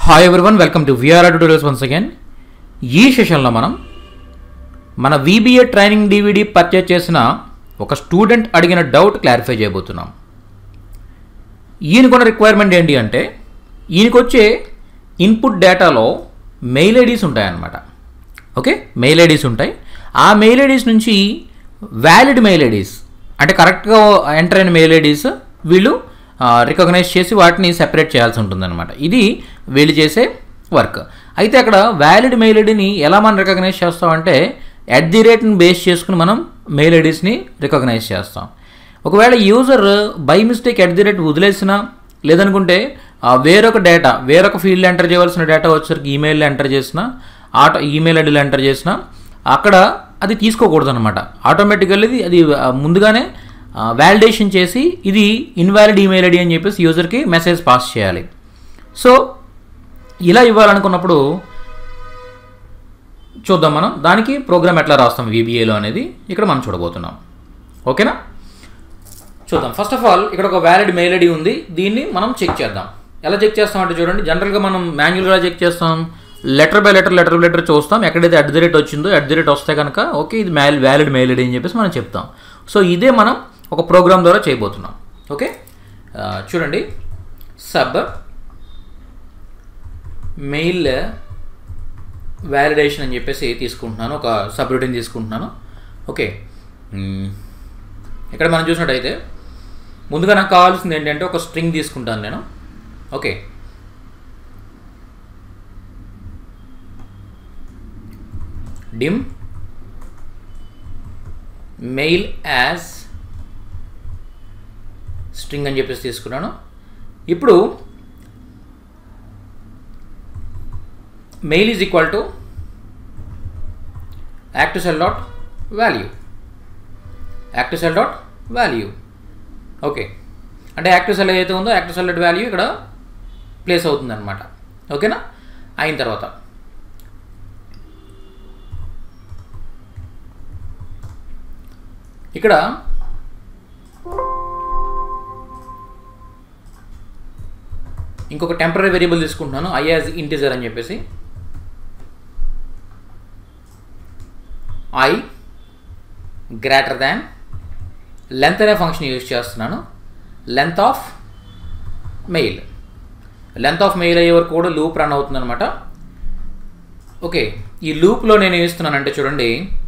Hi everyone, welcome to VRR tutorials once again. ఈ సెషన్లో మనం మన VBA ట్రైనింగ్ DVD పర్చేజ్ చేసిన ఒక స్టూడెంట్ అడిగిన డౌట్ క్లారిఫై చేయబోతున్నాం. ఈయనకున్న రిక్వైర్మెంట్ ఏంటి అంటే, ఈయనకొచ్చే ఇన్పుట్ డేటాలో మెయిల్ ఐడీస్ ఉంటాయన్నమాట. ఓకే, మెయిల్ ఐడీస్ ఉంటాయి. ఆ మెయిల్ ఐడీస్ నుంచి వ్యాలిడ్ మెయిల్ ఐడీస్ అంటే కరెక్ట్గా ఎంటర్ అయిన మెయిల్ ఐడీస్ వీళ్ళు రికగ్నైజ్ చేసి వాటిని సెపరేట్ చేయాల్సి ఉంటుందన్నమాట. ఇది వీళ్ళు చేసే వర్క్. అయితే అక్కడ వ్యాలిడ్ మెయిల్ ఐడిని ఎలా మనం రికగ్నైజ్ చేస్తామంటే, @ బేస్ చేసుకుని మనం మెయిల్ ఐడీస్ని రికగ్నైజ్ చేస్తాం. ఒకవేళ యూజర్ బై మిస్టేక్ @ వదిలేసినా, లేదనుకుంటే వేరొక ఫీల్డ్ ఎంటర్ చేయవలసిన డేటా వచ్చేసరికి ఈమెయిల్ ఎంటర్ చేసినా, ఈమెయిల్ ఐడీలో ఎంటర్ చేసినా అక్కడ అది తీసుకోకూడదు అనమాట. ఆటోమేటికల్లీ అది ముందుగానే వ్యాలిడేషన్ చేసి ఇది ఇన్వాలిడ్ ఈమెయిల్ ఐడి అని చెప్పేసి యూజర్కి మెసేజ్ పాస్ చేయాలి. సో ఇలా ఇవ్వాలనుకున్నప్పుడు చూద్దాం మనం దానికి ప్రోగ్రామ్ ఎట్లా రాస్తాం VBAలో అనేది ఇక్కడ మనం చూడబోతున్నాం. ఓకేనా, చూద్దాం. ఫస్ట్ ఆఫ్ ఆల్ ఇక్కడ ఒక వ్యాలిడ్ మెయిల్ ఐడి ఉంది. దీన్ని మనం చెక్ చేద్దాం. ఎలా చెక్ చేస్తామంటే చూడండి, జనరల్గా మనం మాన్యువల్గా చెక్ చేస్తాం. లెటర్ బై లెటర్ చూస్తాం. ఎక్కడైతే @ వచ్చిందో @ వస్తే కనుక ఓకే ఇది వ్యాలిడ్ మెయిల్ ఐడి అని చెప్పేసి మనం చెప్తాం. సో ఇదే మనం ఒక ప్రోగ్రామ్ ద్వారా చేయబోతున్నాం. ఓకే, చూడండి, సబ్ మెయిల్ వ్యాలిడేషన్ అని చెప్పేసి తీసుకుంటున్నాను. ఒక సబ్ రొటీన్ తీసుకుంటున్నాను. ఓకే, ఇక్కడ మనం చూసినట్టయితే ముందుగా నాకు కావాల్సింది ఏంటంటే ఒక స్ట్రింగ్ తీసుకుంటాను నేను. Okay, dim mail as string అని చెప్పేసి తీసుకున్నాను. ఇప్పుడు mail is equal to actcell.value. Okay, అంటే actcell ఏదైతే ఉందో actcell.value ఇక్కడ ప్లేస్ అవుతుంది అనమాట. ఓకేనా, అయిన తర్వాత ఇక్కడ ఇంకొక టెంపరీ వేరియబుల్ తీసుకుంటున్నాను, I యాజ్ ఇంటిజర్ అని చెప్పేసి. I గ్రేటర్ దాన్ లెంత్ అనే ఫంక్షన్ యూజ్ చేస్తున్నాను. లెంత్ ఆఫ్ మెయిల్ అయ్యే వరకు కూడా లూప్ రన్ అవుతుంది అనమాట. ఓకే, ఈ లూప్లో నేను ఏం ఇస్తున్నానంటే చూడండి,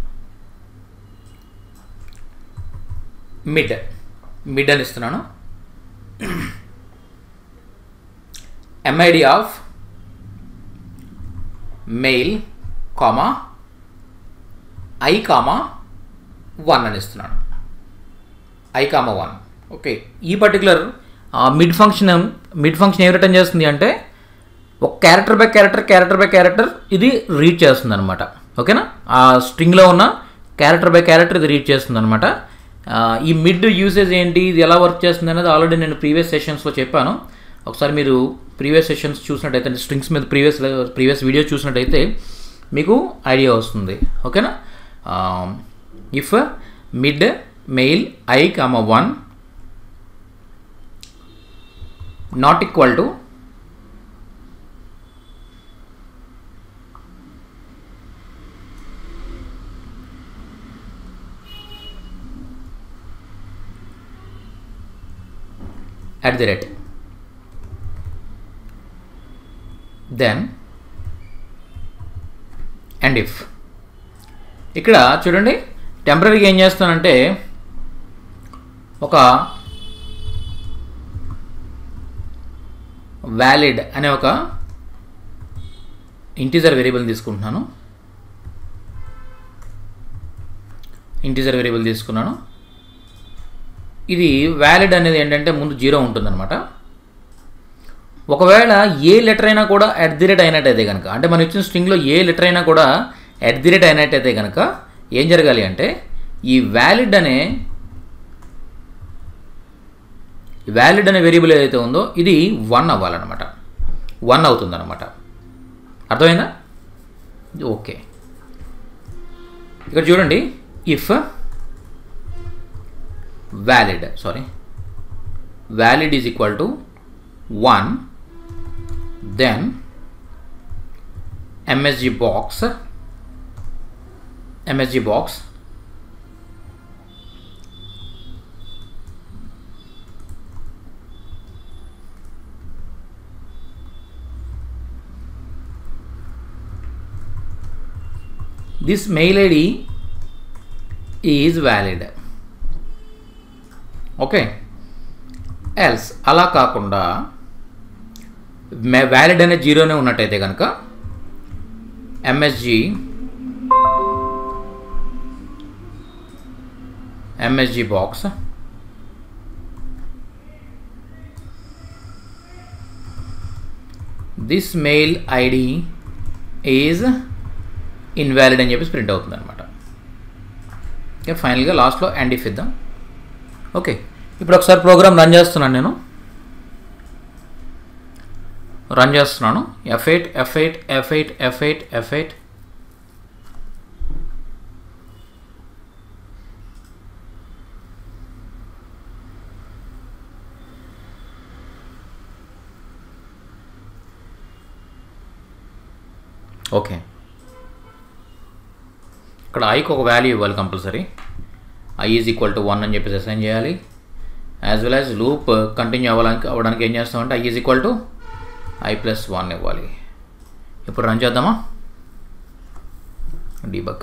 మిడ్ అని ఇస్తున్నాను. MID ఆఫ్ మెయిల్ I1 అని ఇస్తున్నాను. I1. ఓకే, ఈ పర్టికులర్ మిడ్ ఫంక్షన్ ఏం రిటర్న్ చేస్తుంది అంటే ఒక క్యారెక్టర్ బై క్యారెక్టర్ ఇది రీడ్ చేస్తుంది అనమాట. ఓకేనా, ఆ స్ట్రింగ్లో ఉన్న క్యారెక్టర్ బై క్యారెక్టర్ ఇది రీడ్ చేస్తుంది అనమాట. ఈ మిడ్ యూసేజ్ ఏంటి, ఇది ఎలా వర్క్ చేస్తుంది అనేది ఆల్రెడీ నేను ప్రీవియస్ సెషన్స్లో చెప్పాను. ఒకసారి మీరు ప్రీవియస్ సెషన్స్ చూసినట్టయితే, స్ట్రింగ్స్ మీద ప్రీవియస్ వీడియో చూసినట్టయితే మీకు ఐడియా వస్తుంది. ఓకేనా, if mid mail I1 not equal to @ then end if. ఇక్కడ చూడండి, టెంపరీగా ఏం చేస్తానంటే ఒక వ్యాలిడ్ అనే ఒక ఇంటిజర్ వేరియబుల్ తీసుకున్నాను. ఇది వ్యాలిడ్ అనేది ఏంటంటే ముందు 0 ఉంటుందన్నమాట. ఒకవేళ ఏ లెటర్ అయినా కూడా @ అయినట్టయితే కనుక, అంటే మనం ఇచ్చిన స్ట్రింగ్లో ఏ లెటర్ అయినా కూడా @ అయినట్టయితే కనుక ఏం జరగాలి అంటే, ఈ వ్యాలిడ్ అనే వేరియబుల్ ఏదైతే ఉందో ఇది 1 అవ్వాలన్నమాట. 1 అవుతుందన్నమాట. అర్థమైందా? ఓకే, ఇక్కడ చూడండి, if valid is equal to 1, then MSG box. This mail ID is valid. Okay. Else అలా కాకుండా వ్యాలిడ్ అనే జీరోనే ఉన్నట్టయితే కనుక MSG box this mail ID is invalid అని చెప్పేసి ప్రింట్ అవుతుంది అనమాట. ఓకే, ఫైనల్గా లాస్ట్లో అండ్ ఇఫ్ ఇద్దాం. ఓకే, ఇప్పుడు ఒకసారి ప్రోగ్రామ్ రన్ చేస్తున్నాను. నేను రన్ చేస్తున్నాను. F8. ఓకే, ఇక్కడ ఐకి ఒక వాల్యూ ఇవ్వాలి compulsory. I is equal to 1 అని చెప్పేసి అసైన్ చేయాలి. As well as loop continue అవ్వడానికి ఏం చేస్తామంటే I is equal to I+1 ఇవ్వాలి. ఇప్పుడు రన్ చేద్దామా? డీబగ్.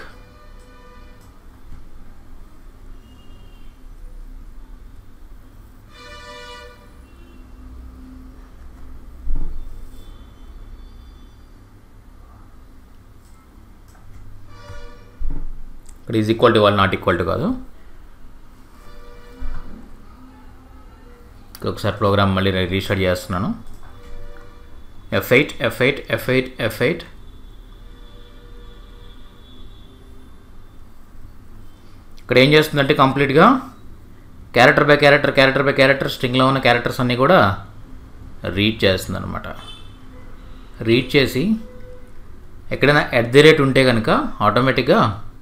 ఇక్కడ ఈజ్ ఈక్వల్ టు ఇవ్వాలి, నాట్ ఈక్వల్ టు కాదు. ఒకసారి ప్రోగ్రామ్ మళ్ళీ రీస్టార్ట్ చేస్తున్నాను. F8. ఇక్కడ ఏం చేస్తుందంటే కంప్లీట్గా క్యారెక్టర్ బై క్యారెక్టర్ స్ట్రింగ్లో ఉన్న క్యారెక్టర్స్ అన్నీ కూడా రీడ్ చేస్తుంది అనమాట. రీడ్ చేసి ఎక్కడైనా @ ఉంటే కనుక ఆటోమేటిక్గా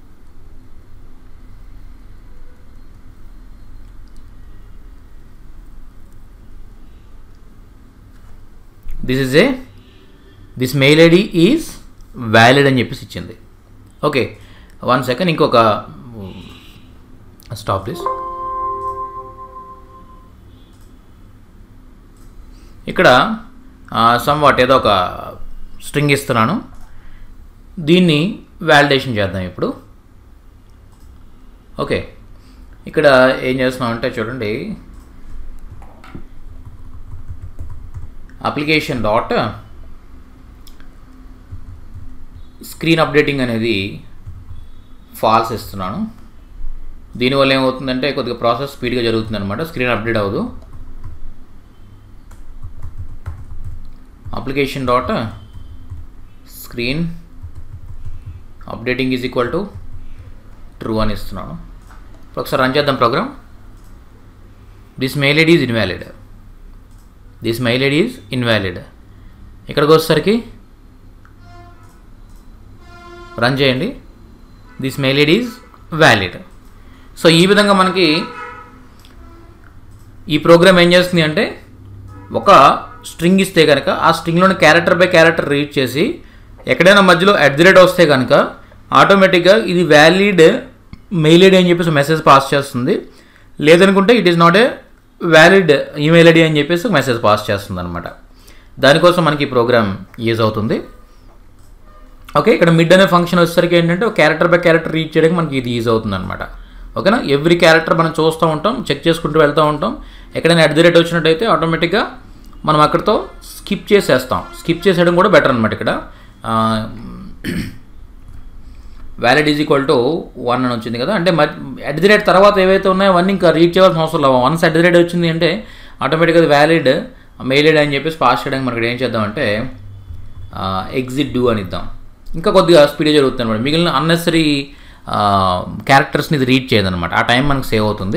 this mail ID is valid అని చెప్పేసి ఇచ్చింది. ఓకే, 1 సెకండ్, ఇంకొక స్టాప్ దిస్. ఇక్కడ సమ్వాట్ ఏదో ఒక స్ట్రింగ్ ఇస్తున్నాను. దీన్ని వ్యాలిడేషన్ చేద్దాం ఇప్పుడు. ఓకే, ఇక్కడ ఏం చేస్తున్నామంటే చూడండి, అప్లికేషన్ డాట్ స్క్రీన్ అప్డేటింగ్ అనేది ఫాల్స్ ఇస్తున్నాను. దీనివల్ల ఏమవుతుందంటే కొద్దిగా ప్రాసెస్ స్పీడ్గా జరుగుతుంది అనమాట, స్క్రీన్ అప్డేట్ అవ్వదు. Application dot screen updating is equal to true అని ఇస్తున్నాను. ఇప్పుడు ఒకసారి రన్ చేద్దాం program. This mail ID is invalid. ఇక్కడికి వచ్చేసరికి రన్ చేయండి. This mail ID is valid. So ఈ విధంగా మనకి ఈ ప్రోగ్రామ్ ఏం చేస్తుంది అంటే ఒక స్ట్రింగ్ ఇస్తే కనుక ఆ స్ట్రింగ్లోని క్యారెక్టర్ బై క్యారెక్టర్ రీడ్ చేసి ఎక్కడైనా మధ్యలో @ వస్తే కనుక ఆటోమేటిక్గా ఇది వ్యాలిడ్ మెయిల్ ఐడి అని చెప్పేసి మెసేజ్ పాస్ చేస్తుంది. లేదనుకుంటే it is not a valid email ID అని చెప్పేసి మెసేజ్ పాస్ చేస్తుంది అనమాట. దానికోసం మనకి ఈ ప్రోగ్రామ్ యూజ్ అవుతుంది. ఓకే, ఇక్కడ మిడ్ అనే ఫంక్షన్ వచ్చేసరికి ఏంటంటే ఒక క్యారెక్టర్ బై క్యారెక్టర్ రీడ్ చేయడానికి మనకి ఇది యూజ్ అవుతుంది అనమాట. ఓకేనా, ఎవ్రీ క్యారెక్టర్ మనం చూస్తూ ఉంటాం, చెక్ చేసుకుంటూ వెళ్తూ ఉంటాం. ఎక్కడైనా @ వచ్చినట్టయితే ఆటోమేటిక్గా మనం అక్కడితో స్కిప్ చేసేస్తాం. స్కిప్ చేసేయడం కూడా బెటర్ అనమాట. ఇక్కడ వ్యాలిడ్ ఈజ్ ఈక్వల్ టు 1 అని వచ్చింది కదా, అంటే @ తర్వాత ఏవైతే ఉన్నాయో అవన్నీ ఇంకా రీడ్ చేయాల్సిన అవసరం లేదు. వన్స్ @ వచ్చింది అంటే ఆటోమేటిక్గా అది వ్యాలిడ్ మెయిల్ ఐడి అని చెప్పేసి పాస్ చేయడానికి మనకి ఏం చేద్దామంటే ఎగ్జిట్ డూ అని ఇద్దాం. ఇంకా కొద్దిగా స్పీడ్గా జరుగుతుంది అనమాట. మిగిలిన అన్నెసరీ క్యారెక్టర్స్ని ఇది రీడ్ చేయదన్నమాట. ఆ టైం మనకు సేవ్ అవుతుంది.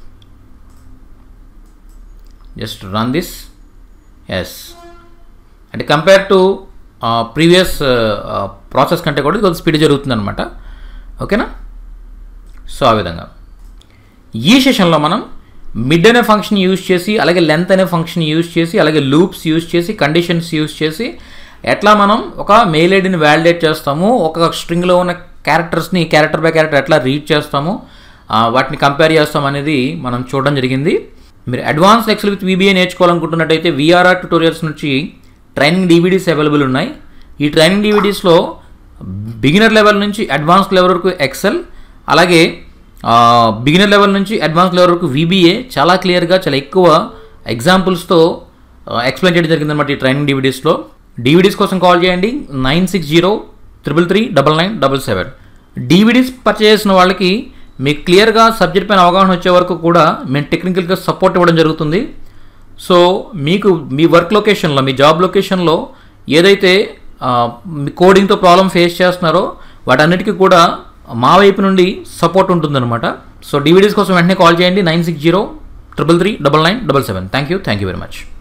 Just run this. ఎస్, అంటే కంపేర్ టు ప్రీవియస్ ప్రాసెస్ కంటే కూడా కొద్దిగా స్పీడ్ జరుగుతుంది అనమాట. ఓకేనా, సో ఆ విధంగా ఈ సెషన్లో మనం మిడ్ అనే ఫంక్షన్ యూజ్ చేసి, అలాగే లెంత్ అనే ఫంక్షన్ యూజ్ చేసి, అలాగే లూప్స్ యూజ్ చేసి, కండిషన్స్ యూజ్ చేసి, ఎట్లా మనం ఒక మెయిల్ ఐడిని వ్యాలిడేట్ చేస్తాము, ఒక స్ట్రింగ్లో ఉన్న క్యారెక్టర్స్ని క్యారెక్టర్ బై క్యారెక్టర్ ఎట్లా రీడ్ చేస్తాము, వాటిని కంపేర్ చేస్తాం అనేది మనం చూడడం జరిగింది. మీరు అడ్వాన్స్డ్ ఎక్సెల్ విత్ VBA నేర్చుకోవాలనుకుంటున్నట్టయితే VRR ట్యూటోరియల్స్ నుంచి ట్రైనింగ్ DVDs అవైలబుల్ ఉన్నాయి. ఈ ట్రైనింగ్ DVDsలో బిగినర్ లెవెల్ నుంచి అడ్వాన్స్డ్ లెవెల్ వరకు ఎక్సెల్, అలాగే బిగినర్ లెవెల్ నుంచి అడ్వాన్స్ లెవెల్ వరకు VBA చాలా క్లియర్గా చాలా ఎక్కువ ఎగ్జాంపుల్స్తో ఎక్స్ప్లెయిన్ చేయడం జరిగిందన్నమాట ఈ ట్రైనింగ్ DVDsలో. DVDs కోసం కాల్ చేయండి 9603339977. DVDs పర్చేస్ చేసిన వాళ్ళకి మీకు క్లియర్గా సబ్జెక్ట్ పైన అవగాహన వచ్చే వరకు కూడా మేము టెక్నికల్గా సపోర్ట్ ఇవ్వడం జరుగుతుంది. సో మీకు మీ వర్క్ లొకేషన్లో, మీ జాబ్ లొకేషన్లో ఏదైతే మీ కోడింగ్తో ప్రాబ్లం ఫేస్ చేస్తున్నారో వాటన్నిటికీ కూడా మా వైపు నుండి సపోర్ట్ ఉంటుందన్నమాట. సో DVDs కోసం వెంటనే కాల్ చేయండి 9603339977. Thank you very much.